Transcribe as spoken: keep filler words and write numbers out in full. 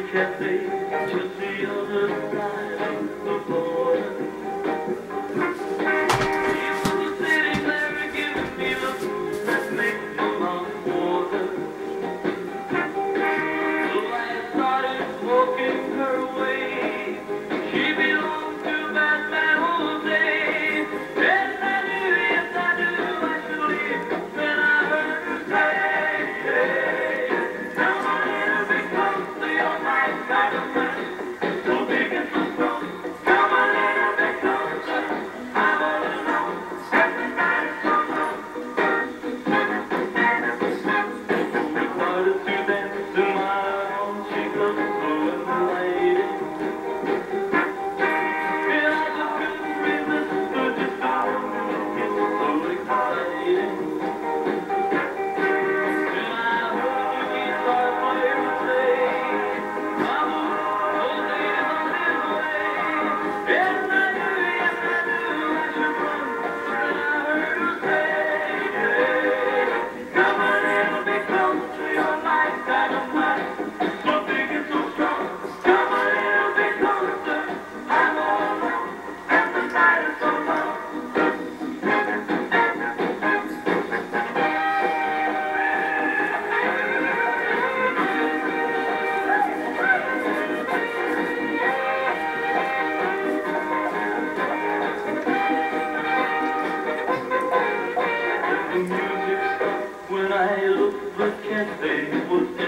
cafe, just the other side of the border. People were sitting there and giving me the food that makes my mouth water. So I started walking her way. She belonged to Batman Jose. And I knew, yes I knew I should leave. Then I heard her say, come on little bit closer, you're my kind of man. So big and so strong. Come a little bit closer. I'm all alone. And the night is so long. We started to dance in my arms. She looked so inviting. And I just couldn't resist the desire. It's so exciting. And I heard the guitar player say, Mama, Jose is on his way. And I knew, yes I knew I should run. Then I heard her say, come a little bit closer, you're my dynamite. So big and so strong. Come a little bit closer. I'm all alone, and the night is so long. The music stopped when I looked, the cafe was